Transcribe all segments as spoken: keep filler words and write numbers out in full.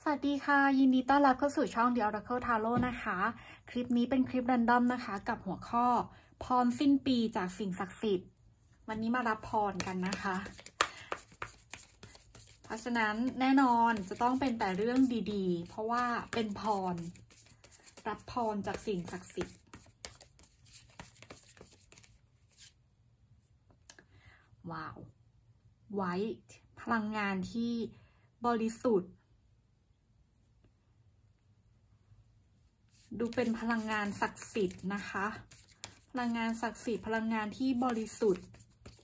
สวัสดีค่ะยินดีต้อนรับเข้าสู่ช่อง The Oracle Tarot นะคะคลิปนี้เป็นคลิป Random นะคะกับหัวข้อพรสิ้นปีจากสิ่งศักดิ์สิทธิ์วันนี้มารับพรกันนะคะเพราะฉะนั้นแน่นอนจะต้องเป็นแต่เรื่องดีๆเพราะว่าเป็นพรรับพรจากสิ่งศักดิ์สิทธิ์ว้าว White พลังงานที่บริสุทธิ์ดูเป็นพลังงานศักดิ์สิทธิ์นะคะพลังงานศักดิ์สิทธิ์พลังงานที่บริสุทธิ์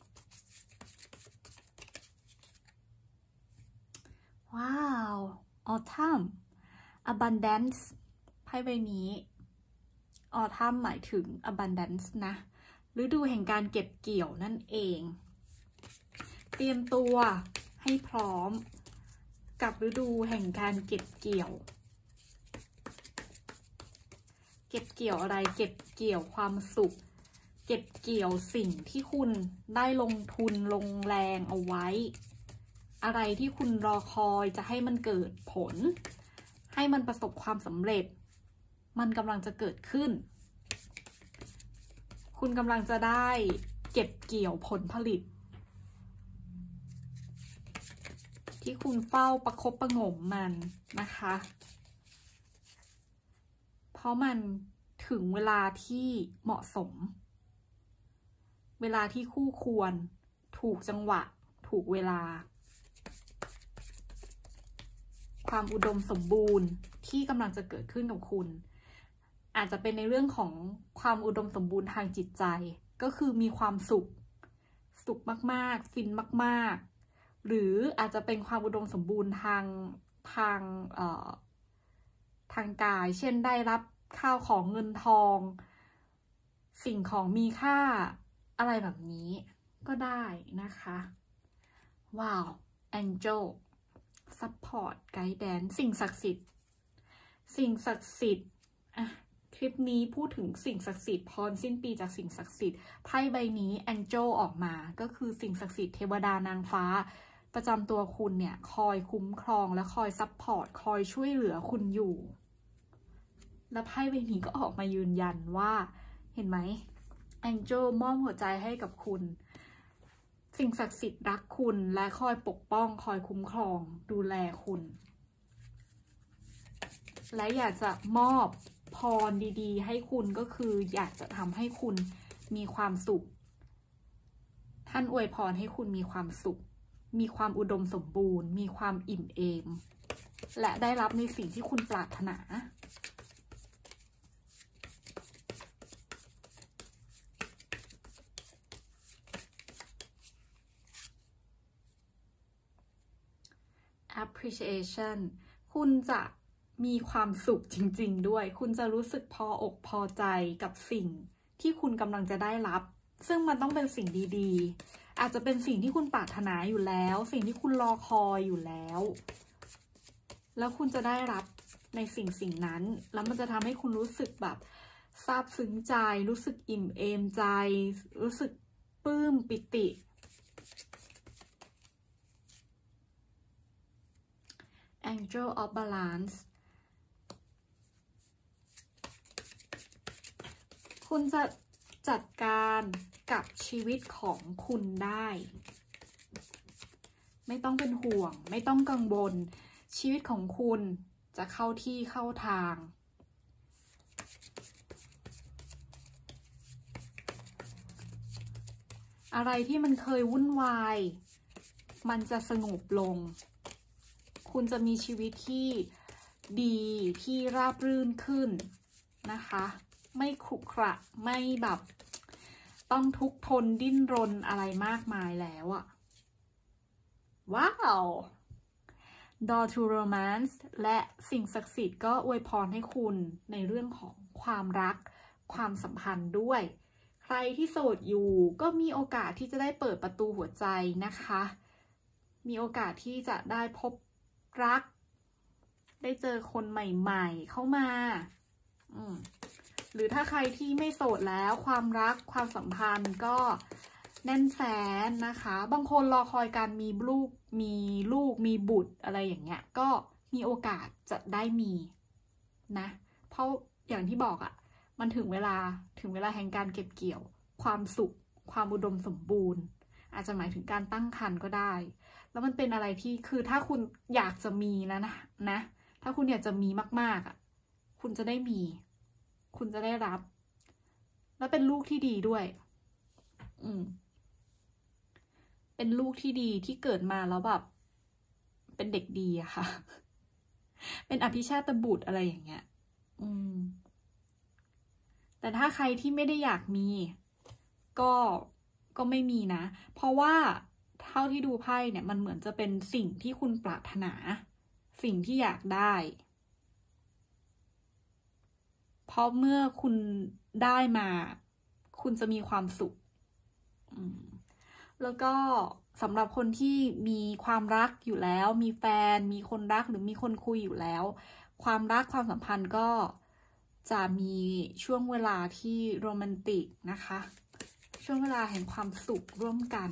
ว้าว Autumn Abundance ไพ่ใบนี้ Autumn หมายถึง Abundance นะฤดูแห่งการเก็บเกี่ยวนั่นเองเตรียมตัวให้พร้อมกับฤดูแห่งการเก็บเกี่ยวเก็บเกี่ยวอะไรเก็บเกี่ยวความสุขเก็บเกี่ยวสิ่งที่คุณได้ลงทุนลงแรงเอาไว้อะไรที่คุณรอคอยจะให้มันเกิดผลให้มันประสบความสำเร็จมันกำลังจะเกิดขึ้นคุณกำลังจะได้เก็บเกี่ยวผลผลิตที่คุณเฝ้าประคบประหงมมันนะคะเพราะมันถึงเวลาที่เหมาะสมเวลาที่คู่ควรถูกจังหวะถูกเวลาความอุดมสมบูรณ์ที่กำลังจะเกิดขึ้นกับคุณอาจจะเป็นในเรื่องของความอุดมสมบูรณ์ทางจิตใจก็คือมีความสุขสุขมากๆฟินมากๆหรืออาจจะเป็นความอุดมสมบูรณ์ทางทางเอ่อทางกายเช่นได้รับข้าวของเงินทองสิ่งของมีค่าอะไรแบบนี้ก็ได้นะคะว้าว Angel Support Guidance สิ่งศักดิ์สิทธิ์สิ่งศักดิ์สิทธิ์อ่ะคลิปนี้พูดถึงสิ่งศักดิ์สิทธิ์พรสิ้นปีจากสิ่งศักดิ์สิทธิ์ไพ่ใบนี้ Angel ออกมาก็คือสิ่งศักดิ์สิทธิ์เทวดานางฟ้าประจำตัวคุณเนี่ยคอยคุ้มครองและคอยซัพพอร์ตคอยช่วยเหลือคุณอยู่และไพ่ใบนี้ก็ออกมายืนยันว่าเห็นไหม Angel มอบหัวใจให้กับคุณสิ่งศักดิ์สิทธิ์รักคุณและคอยปกป้องคอยคุ้มครองดูแลคุณและอยากจะมอบพรดีๆให้คุณก็คืออยากจะทำให้คุณมีความสุขท่านอวยพรให้คุณมีความสุขมีความอุดมสมบูรณ์มีความอิ่มเอมและได้รับในสิ่งที่คุณปรารถนาappreciation คุณจะมีความสุขจริงๆด้วยคุณจะรู้สึกพออกพอใจกับสิ่งที่คุณกำลังจะได้รับซึ่งมันต้องเป็นสิ่งดีๆอาจจะเป็นสิ่งที่คุณปรารถนาอยู่แล้วสิ่งที่คุณรอคอยอยู่แล้วแล้วคุณจะได้รับในสิ่งสิ่งนั้นแล้วมันจะทำให้คุณรู้สึกแบบซาบซึ้งใจรู้สึกอิ่มเอมใจรู้สึกปลื้มปิติAngel of Balance คุณจะจัดการกับชีวิตของคุณได้ไม่ต้องเป็นห่วงไม่ต้องกังวลชีวิตของคุณจะเข้าที่เข้าทางอะไรที่มันเคยวุ่นวายมันจะสงบลงคุณจะมีชีวิตที่ดีที่ราบรื่นขึ้นนะคะไม่ขรุขระไม่แบบต้องทุกข์ทนดิ้นรนอะไรมากมายแล้วอะว้าว Door to Romance และสิ่งศักดิ์สิทธิ์ก็อวยพรให้คุณในเรื่องของความรักความสัมพันธ์ด้วยใครที่โสดอยู่ก็มีโอกาสที่จะได้เปิดประตูหัวใจนะคะมีโอกาสที่จะได้พบรักได้เจอคนใหม่ๆเข้ามาอืมหรือถ้าใครที่ไม่โสดแล้วความรักความสัมพันธ์ก็แน่นแฟ้นนะคะบางคนรอคอยการมีลูกมีลูกมีบุตรอะไรอย่างเงี้ยก็มีโอกาสจะได้มีนะเพราะอย่างที่บอกอะมันถึงเวลาถึงเวลาแห่งการเก็บเกี่ยวความสุขความอุดมสมบูรณ์อาจจะหมายถึงการตั้งครรภ์ก็ได้แล้วมันเป็นอะไรที่คือถ้าคุณอยากจะมีนะนะนะถ้าคุณอยากจะมีมากๆอะคุณจะได้มีคุณจะได้รับแล้วเป็นลูกที่ดีด้วยอืมเป็นลูกที่ดีที่เกิดมาแล้วแบบเป็นเด็กดีอะค่ะเป็นอภิชาตบุตรอะไรอย่างเงี้ยอืมแต่ถ้าใครที่ไม่ได้อยากมีก็ก็ไม่มีนะเพราะว่าเท่าที่ดูไพ่เนี่ยมันเหมือนจะเป็นสิ่งที่คุณปรารถนาสิ่งที่อยากได้เพราะเมื่อคุณได้มาคุณจะมีความสุขอืมแล้วก็สำหรับคนที่มีความรักอยู่แล้วมีแฟนมีคนรักหรือมีคนคุยอยู่แล้วความรักความสัมพันธ์ก็จะมีช่วงเวลาที่โรแมนติกนะคะช่วงเวลาแห่งความสุขร่วมกัน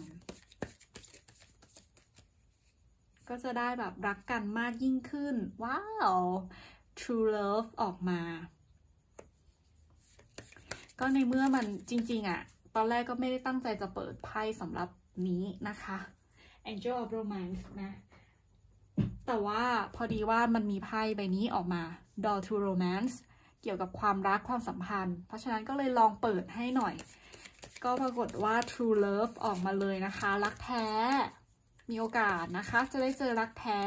ก็จะได้แบบรักกันมากยิ่งขึ้นว้าว true love ออกมาก็ในเมื่อมันจริงๆอะตอนแรกก็ไม่ได้ตั้งใจจะเปิดไพ่สำหรับนี้นะคะ Angel of Romance นะแต่ว่าพอดีว่ามันมีไพ่ใบนี้ออกมา Door to Romance เกี่ยวกับความรักความสัมพันธ์เพราะฉะนั้นก็เลยลองเปิดให้หน่อยก็ปรากฏว่า True Love ออกมาเลยนะคะรักแท้มีโอกาสนะคะจะได้เจอรักแท้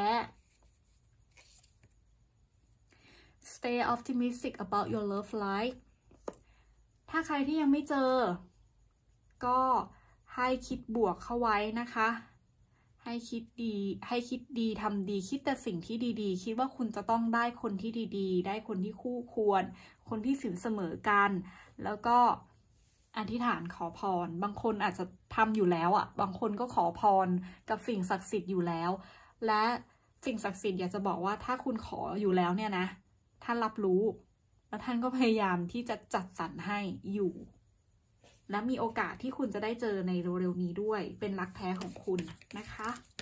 Stay optimistic about your love life ถ้าใครที่ยังไม่เจอก็ให้คิดบวกเข้าไว้นะคะให้คิดดีให้คิดดีทำดีคิดแต่สิ่งที่ดีๆคิดว่าคุณจะต้องได้คนที่ดีๆได้คนที่คู่ควรคนที่สินเสมอกันแล้วก็อธิษฐานขอพรบางคนอาจจะทำอยู่แล้วอ่ะบางคนก็ขอพรกับสิ่งศักดิ์สิทธิ์อยู่แล้วและสิ่งศักดิ์สิทธิ์อยากจะบอกว่าถ้าคุณขออยู่แล้วเนี่ยนะท่านรับรู้แล้วท่านก็พยายามที่จะจัดสรรให้อยู่และมีโอกาสที่คุณจะได้เจอในเร็วๆนี้ด้วยเป็นรักแท้ของคุณนะคะ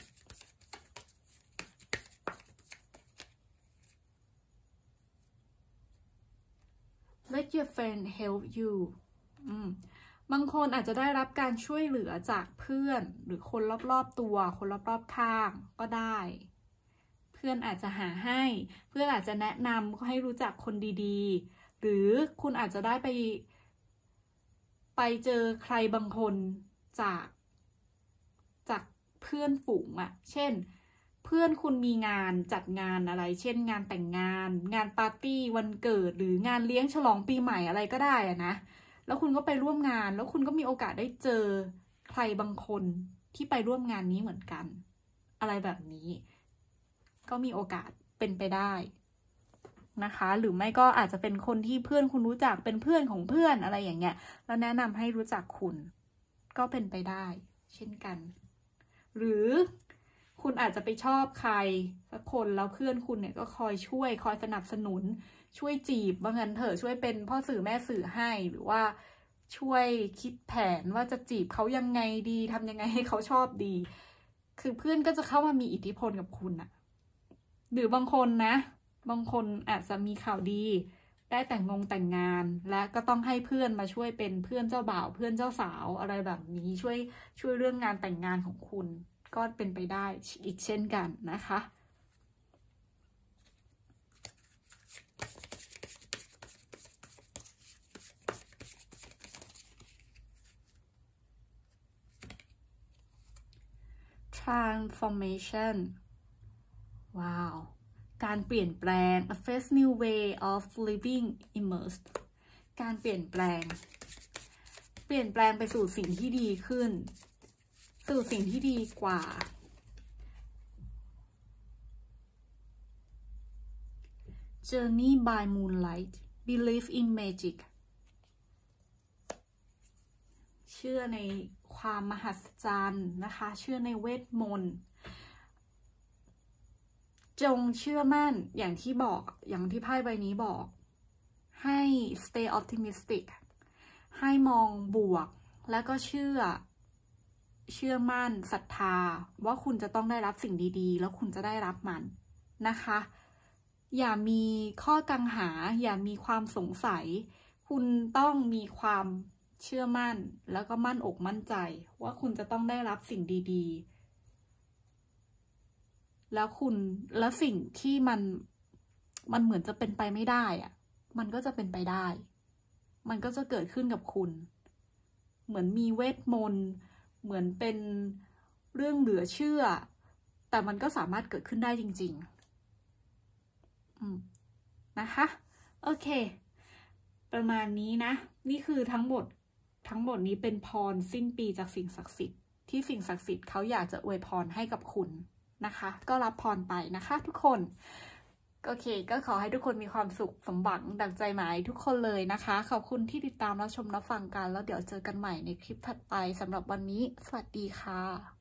Let your friend help you อืมบางคนอาจจะได้รับการช่วยเหลือจากเพื่อนหรือคนรอบๆตัวคนรอบๆข้างก็ได้เพื่อนอาจจะหาให้เพื่อนอาจจะแนะนำให้รู้จักคนดีๆหรือคุณอาจจะได้ไปไปเจอใครบางคนจากจากเพื่อนฝูงอะเช่นเพื่อนคุณมีงานจัดงานอะไรเช่นงานแต่งงานงานปาร์ตี้วันเกิดหรืองานเลี้ยงฉลองปีใหม่อะไรก็ได้อะนะแล้วคุณก็ไปร่วมงานแล้วคุณก็มีโอกาสได้เจอใครบางคนที่ไปร่วมงานนี้เหมือนกันอะไรแบบนี้ก็มีโอกาสเป็นไปได้นะคะหรือไม่ก็อาจจะเป็นคนที่เพื่อนคุณรู้จักเป็นเพื่อนของเพื่อนอะไรอย่างเงี้ยแล้วแนะนำให้รู้จักคุณก็เป็นไปได้เช่นกันหรือคุณอาจจะไปชอบใครสักคนแล้วเพื่อนคุณเนี่ยก็คอยช่วยคอยสนับสนุนช่วยจีบว่างั้นเถอะช่วยเป็นพ่อสื่อแม่สื่อให้หรือว่าช่วยคิดแผนว่าจะจีบเขายังไงดีทำยังไงให้เขาชอบดีคือเพื่อนก็จะเข้ามามีอิทธิพลกับคุณอะหรือบางคนนะบางคนอาจจะมีข่าวดีได้แต่งงงแต่งงานและก็ต้องให้เพื่อนมาช่วยเป็นเพื่อนเจ้าบ่าวเพื่อนเจ้าสาวอะไรแบบนี้ช่วยช่วยเรื่องงานแต่งงานของคุณก็เป็นไปได้อีกเช่นกันนะคะ transformation ว้าวการเปลี่ยนแปลง a fresh new way of living emerged การเปลี่ยนแปลงเปลี่ยนแปลงไปสู่สิ่งที่ดีขึ้นสู่สิ่งที่ดีกว่า journey by moonlight believe in magic เชื่อในความมหัศจรรย์นะคะเชื่อในเวทมนต์จงเชื่อมั่นอย่างที่บอกอย่างที่ไพ่ใบนี้บอกให้ stay optimistic ให้มองบวกแล้วก็เชื่อเชื่อมั่นศรัทธาว่าคุณจะต้องได้รับสิ่งดีๆแล้วคุณจะได้รับมันนะคะ อย่ามีข้อกังหาอย่ามีความสงสัยคุณต้องมีความเชื่อมั่นแล้วก็มั่นอกมั่นใจว่าคุณจะต้องได้รับสิ่งดีๆแล้วคุณแล้วสิ่งที่มันมันเหมือนจะเป็นไปไม่ได้อะมันก็จะเป็นไปได้มันก็จะเกิดขึ้นกับคุณเหมือนมีเวทมนต์เหมือนเป็นเรื่องเหลือเชื่อแต่มันก็สามารถเกิดขึ้นได้จริงๆอืมนะคะโอเคประมาณนี้นะนี่คือทั้งหมดทั้งหมดนี้เป็นพรสิ้นปีจากสิ่งศักดิ์สิทธิ์ที่สิ่งศักดิ์สิทธิ์เขาอยากจะอวยพรให้กับคุณนะคะก็รับพรไปนะคะทุกคนโอเคก็ขอให้ทุกคนมีความสุขสมหวังดังใจหมายทุกคนเลยนะคะขอบคุณที่ติดตามรับชมรับฟังกันแล้วเดี๋ยวเจอกันใหม่ในคลิปถัดไปสำหรับวันนี้สวัสดีค่ะ